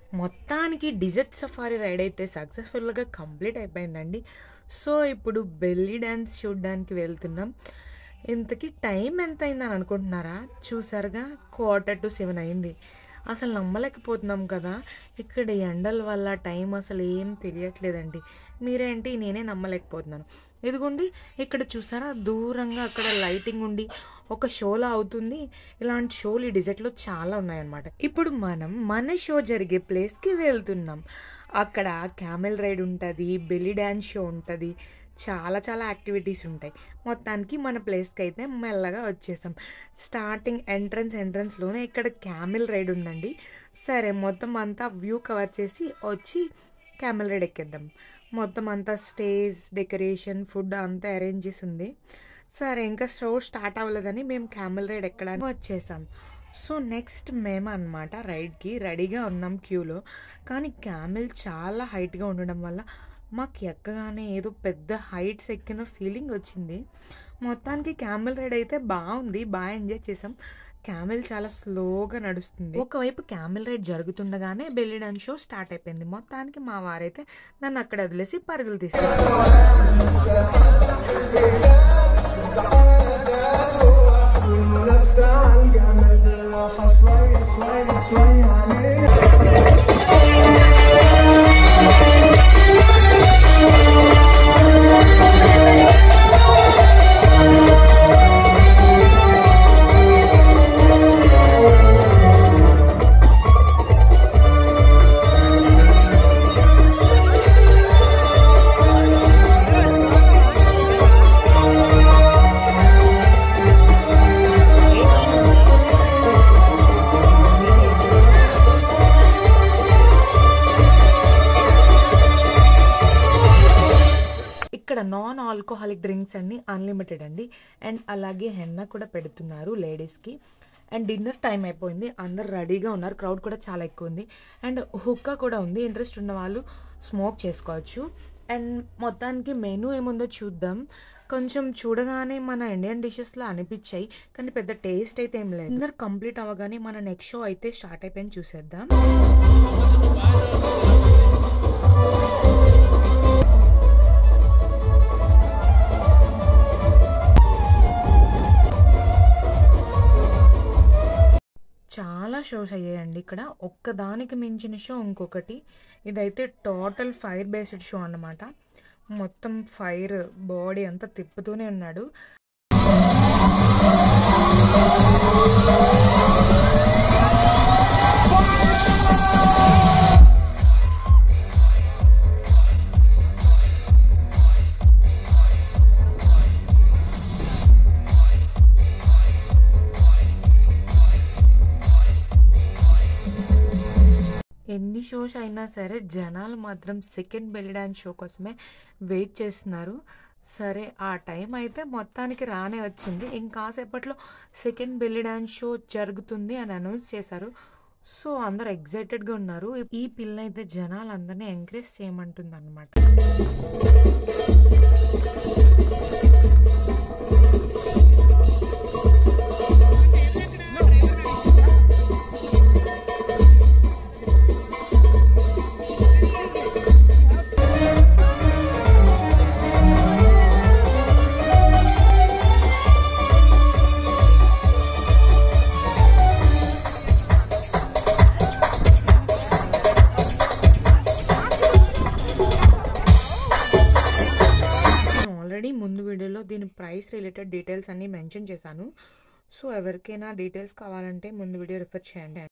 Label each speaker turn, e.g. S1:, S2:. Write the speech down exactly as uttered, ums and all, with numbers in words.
S1: మొత్తానికి desert safari ride అయితే సక్సెస్ఫుల్గా కంప్లీట్ అయిపోయిందండి. సో ఇప్పుడు బెల్లీ డ్యాన్స్ చూడడానికి వెళ్తున్నాం. ఇంతకీ టైం ఎంత అయిందని అనుకుంటున్నారా? చూసారుగా, క్వార్టర్ టు సెవెన్ అయింది. అసలు నమ్మలేకపోతున్నాం కదా. ఇక్కడ ఎండల వల్ల టైం అసలు ఏం తెలియట్లేదండి. మీరేంటి, నేనే నమ్మలేకపోతున్నాను. ఇదిగోండి, ఇక్కడ చూసారా, దూరంగా అక్కడ లైటింగ్ ఉండి ఒక షోలా అవుతుంది. ఇలాంటి షోలు ఈ డిజర్ట్లో చాలా ఉన్నాయన్నమాట. ఇప్పుడు మనం మన షో జరిగే ప్లేస్కి వెళ్తున్నాం. అక్కడ క్యామెల్ రైడ్ ఉంటుంది, బెల్లీ డ్యాన్స్ షో ఉంటుంది, చాలా చాలా యాక్టివిటీస్ ఉంటాయి. మొత్తానికి మన ప్లేస్కి అయితే మెల్లగా వచ్చేసాం. స్టార్టింగ్ ఎంట్రన్స్ ఎంట్రన్స్లోనే ఇక్కడ క్యామెల్ రైడ్ ఉందండి. సరే, మొత్తం అంతా వ్యూ కవర్ చేసి వచ్చి క్యామెల్ రైడ్ ఎక్కేద్దాం. మొత్తం అంతా స్టేజ్, డెకరేషన్, ఫుడ్ అంతా అరేంజ్ చేసి ఉంది. సరే, ఇంకా షో స్టార్ట్ అవ్వలేదని మేము క్యామెల్ రైడ్ ఎక్కడానికి వచ్చేసాం. సో నెక్స్ట్ మేము అన్నమాట రైడ్కి రెడీగా ఉన్నాం క్యూలో. కానీ క్యామెల్ చాలా హైట్గా ఉండడం వల్ల మాకు ఎక్కగానే ఏదో పెద్ద హైట్స్ ఎక్కిన ఫీలింగ్ వచ్చింది. మొత్తానికి క్యామెల్ రైడ్ అయితే బాగుంది, బాగా ఎంజాయ్ చేసాం. క్యామెల్ చాలా స్లోగా నడుస్తుంది. ఒకవైపు క్యామెల్ రైడ్ జరుగుతుండగానే బెల్లీ డాన్స్ షో స్టార్ట్ అయిపోయింది. మొత్తానికి మా వారైతే నన్ను అక్కడ వదిలేసి పరుగులు తీసుకున్నారు. ఇక్కడ నాన్ ఆల్కహాలిక్ డ్రింక్స్ అన్నీ అన్లిమిటెడ్ అండి. అండ్ అలాగే హెన్నా కూడా పెడుతున్నారు లేడీస్కి. అండ్ డిన్నర్ టైం అయిపోయింది, అందరు రెడీగా ఉన్నారు. క్రౌడ్ కూడా చాలా ఎక్కువ ఉంది. అండ్ హుక్కా కూడా ఉంది, ఇంట్రెస్ట్ ఉన్న వాళ్ళు స్మోక్ చేసుకోవచ్చు. అండ్ మొత్తానికి మెనూ ఏముందో చూద్దాం. కొంచెం చూడగానే మన ఇండియన్ డిషెస్లో అనిపించాయి, కానీ పెద్ద టేస్ట్ అయితే ఏం లేదు. డిన్నర్ కంప్లీట్ అవ్వగానే మన నెక్స్ట్ షో అయితే స్టార్ట్ అయిపోయింది, చూసేద్దాం. చాలా షోస్ అయ్యాయండి ఇక్కడ, ఒక్కదానికి మించిన షో ఇంకొకటి. ఇదైతే టోటల్ ఫైర్ బేస్డ్ షో అన్నమాట. మొత్తం ఫైర్, బాడీ అంతా తిప్పుతూనే ఉన్నాడు. ఎన్ని షోస్ అయినా సరే జనాలు మాత్రం సెకండ్ బెల్లీ డాన్స్ షో కోసమే వెయిట్ చేస్తున్నారు. సరే, ఆ టైం అయితే మొత్తానికి రానే వచ్చింది. ఇంకాసేపట్లో సెకండ్ బెల్లీ డాన్స్ షో జరుగుతుంది అని అనౌన్స్ చేశారు. సో అందరు ఎగ్జైటెడ్గా ఉన్నారు. ఈ పిల్ల అయితే జనాలు అందరినీ ఎంకరేజ్ చేయమంటుంది అన్నమాట. ముందు వీడియోలో దీని ప్రైస్ రిలేటెడ్ డీటెయిల్స్ అన్నీ మెన్షన్ చేశాను. సో ఎవరికైనా డీటెయిల్స్ కావాలంటే ముందు వీడియో రిఫర్ చేయండి.